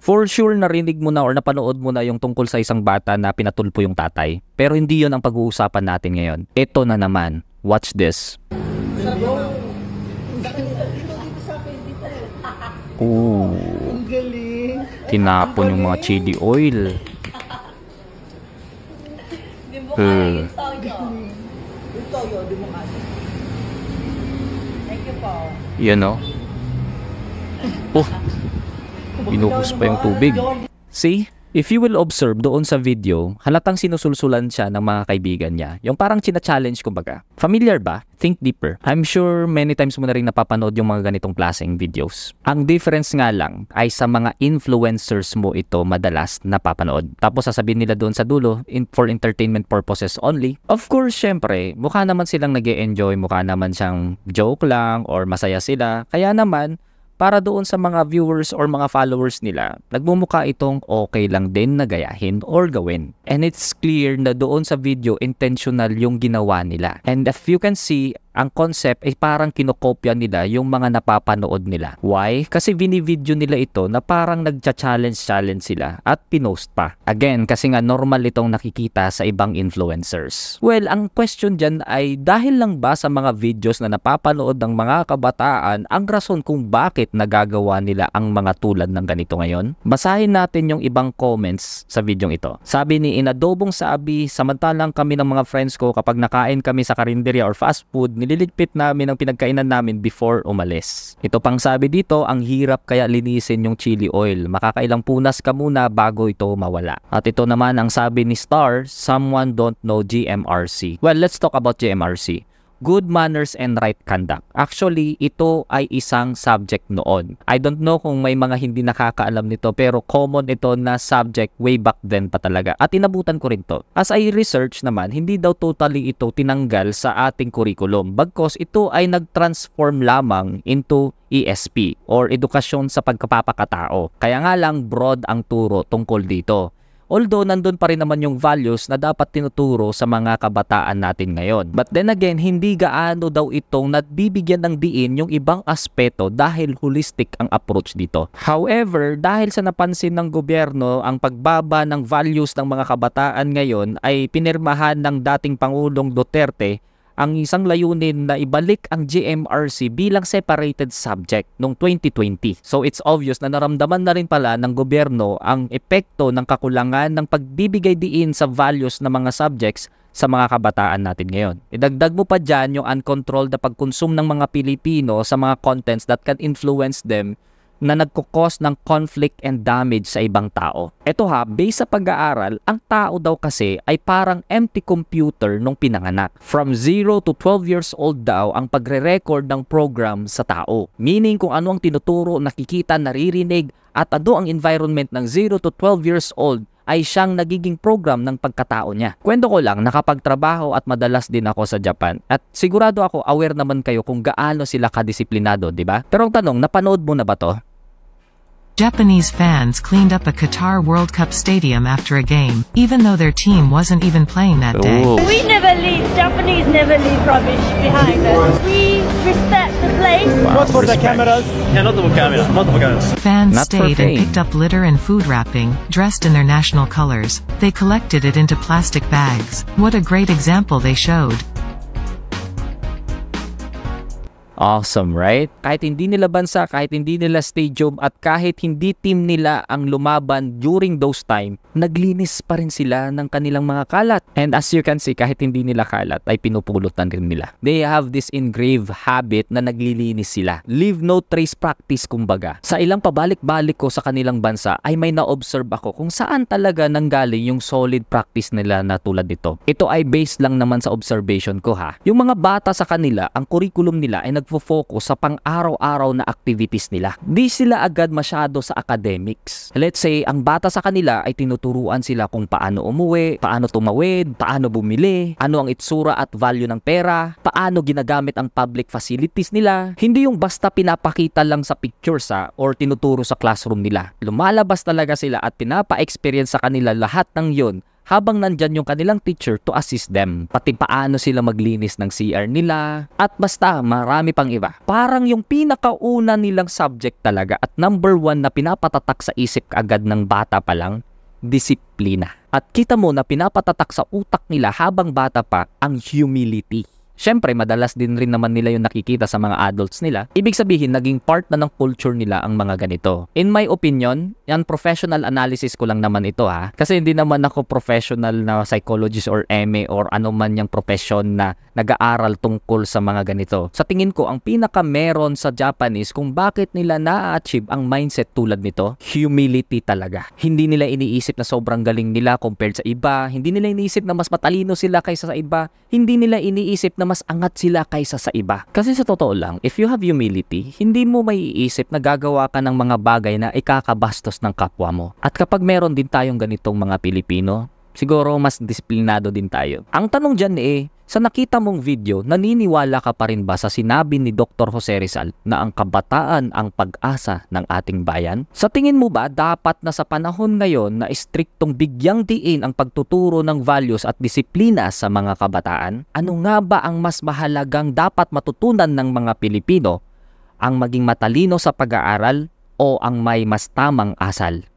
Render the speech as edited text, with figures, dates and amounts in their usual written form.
For sure narinig mo na or napanood mo na yung tungkol sa isang bata na pinatulpo yung tatay. Pero hindi yon ang pag-uusapan natin ngayon. Ito na naman. Watch this. Ooh. Tinapon yung mga chili oil. Yan o. Oh. Binuhos pa yung tubig. See? If you will observe doon sa video, halatang sinusulsulan siya ng mga kaibigan niya. Yung parang china-challenge kumbaga. Familiar ba? Think deeper. I'm sure many times mo na rin napapanood yung mga ganitong klaseng videos. Ang difference nga lang ay sa mga influencers mo ito madalas napapanood. Tapos sasabihin nila doon sa dulo, for entertainment purposes only. Of course, syempre, mukha naman silang nag-e-enjoy, mukha naman siyang joke lang or masaya sila. Kaya naman, para doon sa mga viewers or mga followers nila, nagmumukha itong okay lang din na gayahin or gawin. And it's clear na doon sa video, intentional yung ginawa nila. And if you can see, ang concept ay parang kinokopya nila yung mga napapanood nila. Why? Kasi binivideo nila ito na parang nagcha-challenge sila at pinost pa. Again, kasi nga normal itong nakikita sa ibang influencers. Well, ang question dyan ay dahil lang ba sa mga videos na napapanood ng mga kabataan ang rason kung bakit nagagawa nila ang mga tulad ng ganito ngayon? Basahin natin yung ibang comments sa video ito. Sabi ni Inadobong Sabi, samantalang kami ng mga friends ko kapag nakain kami sa karinderya or fast food, nililigpit namin ang pinagkainan namin before umalis. Ito pang sabi dito, ang hirap kaya linisin yung chili oil. Makakailang punas ka muna bago ito mawala. At ito naman ang sabi ni Star, someone don't know GMRC. Well, let's talk about GMRC. Good manners and right conduct. Actually, ito ay isang subject noon. I don't know kung may mga hindi nakakaalam nito pero common ito na subject way back then pa talaga. At inabutan ko rin to. As I research naman, hindi daw totally ito tinanggal sa ating curriculum. Bagkos ito ay nag-transform lamang into ESP or edukasyon sa pagkapapakatao. Kaya nga lang broad ang turo tungkol dito. Although nandun pa rin naman yung values na dapat tinuturo sa mga kabataan natin ngayon. But then again, hindi gaano daw itong nagbibigyan ng diin yung ibang aspeto dahil holistic ang approach dito. However, dahil sa napansin ng gobyerno ang pagbaba ng values ng mga kabataan ngayon ay pinirmahan ng dating Pangulong Duterte ang isang layunin na ibalik ang GMRC bilang separated subject noong 2020. So it's obvious na naramdaman na rin pala ng gobyerno ang epekto ng kakulangan ng pagbibigay diin sa values ng mga subjects sa mga kabataan natin ngayon. Idagdag mo pa dyan yung uncontrolled na pagkonsume ng mga Pilipino sa mga contents that can influence them na nagkukos ng conflict and damage sa ibang tao. Ito ha, based sa pag-aaral, ang tao daw kasi ay parang empty computer nung pinanganak. From 0 to 12 years old daw ang pagre-record ng program sa tao. Meaning kung ano ang tinuturo, nakikita, naririnig, at ano ang environment ng 0 to 12 years old ay siyang nagiging program ng pagkatao niya. Kwento ko lang, nakapagtrabaho at madalas din ako sa Japan. At sigurado ako, aware naman kayo kung gaano sila kadisiplinado, di ba? Pero ang tanong, napanood mo na ba to? Japanese fans cleaned up a Qatar World Cup stadium after a game, even though their team wasn't even playing that day. Oh. We never leave, Japanese never leave rubbish behind us. We respect the place. Not for the cameras. Yeah, not for cameras. Not for cameras. Fans Not for stayed and fame. picked up litter and food wrapping, dressed in their national colors. They collected it into plastic bags. What a great example they showed. Awesome, right? Kahit hindi nila bansa, kahit hindi nila stadium, at kahit hindi team nila ang lumaban during those time, naglinis pa rin sila ng kanilang mga kalat. And as you can see, kahit hindi nila kalat, ay pinupulutan rin nila. They have this engraved habit na naglilinis sila. Leave no trace practice, kumbaga. Sa ilang pabalik-balik ko sa kanilang bansa, ay may na-observe ako kung saan talaga nanggaling yung solid practice nila na tulad nito. Ito ay based lang naman sa observation ko ha. Yung mga bata sa kanila, ang curriculum nila ay nagfo-focus sa pang-araw-araw na activities nila. Di sila agad masyado sa academics. Let's say, ang bata sa kanila ay tinuturuan sila kung paano umuwi, paano tumawid, paano bumili, ano ang itsura at value ng pera, paano ginagamit ang public facilities nila. Hindi yung basta pinapakita lang sa pictures or tinuturo sa classroom nila. Lumalabas talaga sila at pinapa-experience sa kanila lahat ng yon habang nandyan yung kanilang teacher to assist them. Pati paano sila maglinis ng CR nila at basta marami pang iba. Parang yung pinakauna nilang subject talaga at number 1 na pinapatatak sa isip agad ng bata pa lang, disiplina. At kita mo na pinapatatak sa utak nila habang bata pa ang humility. Siyempre, madalas din rin naman nila yung nakikita sa mga adults nila. Ibig sabihin, naging part na ng culture nila ang mga ganito. In my opinion, yan professional analysis ko lang naman ito ha. Kasi hindi naman ako professional na psychologist or MA or ano man yung profession na nag-aaral tungkol sa mga ganito. Sa tingin ko, ang pinaka meron sa Japanese kung bakit nila na-achieve ang mindset tulad nito, humility talaga. Hindi nila iniisip na sobrang galing nila compared sa iba. Hindi nila iniisip na mas matalino sila kaysa sa iba. Hindi nila iniisip na mas angat sila kaysa sa iba. Kasi sa totoo lang, if you have humility, hindi mo maiisip na gagawa ka ng mga bagay na ikakabastos ng kapwa mo. At kapag meron din tayong ganitong mga Pilipino, siguro mas disiplinado din tayo. Ang tanong dyan sa nakita mong video, naniniwala ka pa rin ba sa sinabi ni Dr. Jose Rizal na ang kabataan ang pag-asa ng ating bayan? Sa tingin mo ba dapat na sa panahon ngayon na striktong bigyang diin ang pagtuturo ng values at disiplina sa mga kabataan? Ano nga ba ang mas mahalagang dapat matutunan ng mga Pilipino? Ang maging matalino sa pag-aaral o ang may mas tamang asal?